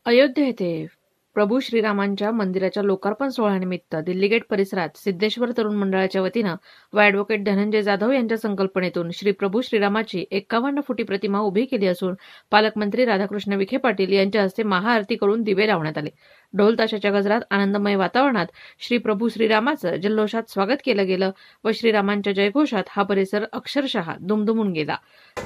अयोध्या येथे प्रभू श्रीरामांच्या मंदिराच्या लोकार्पण सोहळ्यानिमित्त दिल्ली गेट परिसरात सिद्धेश्वर तरुण मंडळाच्या वतीनं व ॲडव्होकेट धनंजय जाधव यांच्या संकल्पनेतून श्री प्रभू श्रीरामाची 51 फुटी प्रतिमा उभी केली असून पालकमंत्री राधाकृष्ण विखे पाटील यांच्या हस्ते महाआरती करून दिवे लावण्यात आले। ढोल ताशाच्या गजरात आनंदमय वातावरणात श्री प्रभू श्रीरामाचं जल्लोषात स्वागत केलं गेलं व श्रीरामांच्या जयघोषात हा परिसर अक्षरशः दुमदुमून गेला।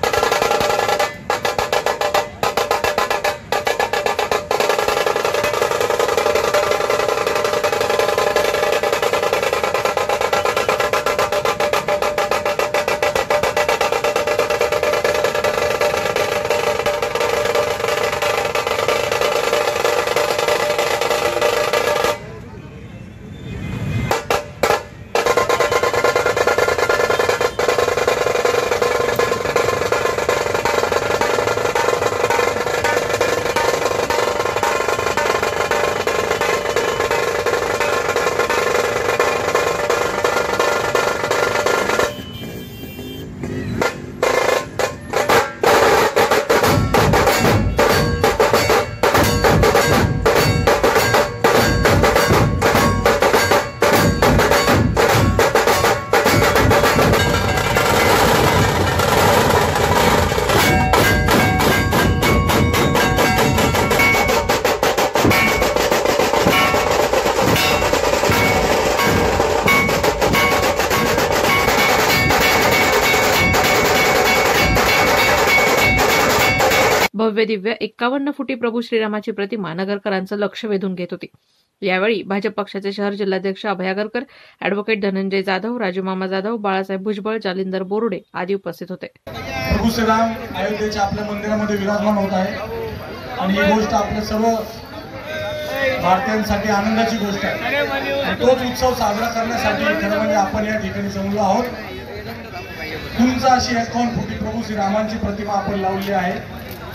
भव्य दिव्य 51 फुटी प्रभू श्रीरामाची प्रतिमा नगरकरांचं लक्ष वेधून घेत होती। यावेळी भाजप पक्षाचे शहर जिल्हाध्यक्ष अभय आगरकर, ॲडव्होकेट धनंजय जाधव, राजूमामा जाधव, बाळासाहेब भुजबळ, जालिंदर बोरुडे आदी उपस्थित होते। प्रभू श्रीराम अयोध्येच्या आपल्या मंदिरामध्ये विराजमान होत आहे आणि ही गोष्ट आपल्या सर्व भारतीयांसाठी आनंदाची गोष्ट आहे आणि तोच उत्सव साजरा करण्यासाठी खरं म्हणजे आपण या ठिकाणी जमलो आहोत। उंच अशी 51 फुटी प्रभू श्रीरामांची प्रतिमा आपण लावली आहे।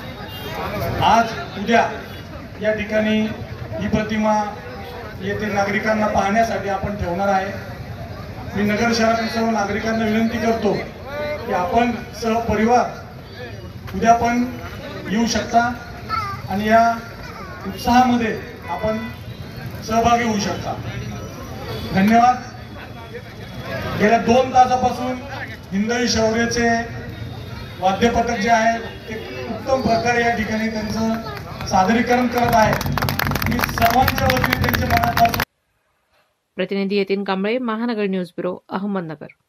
आज उद्या या ठिकाणी ही प्रतिमा येथील नागरिकांना पाहण्यासाठी आपण ठेवणार आहे। मी नगर शहरातील सर्व नागरिकांना विनंती करतो की आपण सहपरिवार उद्या पण येऊ शकता आणि या उत्साहामध्ये आपण सहभागी होऊ शकता। धन्यवाद। गेल्या 2 तासापासून हिंदवी शौर्याचे वाद्यपथक जे आहे ते उत्तम प्रकारे या ठिकाणी त्यांचं सादरीकरण करत आहे। मी सर्वांच्या वतीने त्यांच्या मनापासून प्रतिनिधी यतीन कांबळे, महानगर न्यूज ब्युरो, अहमदनगर।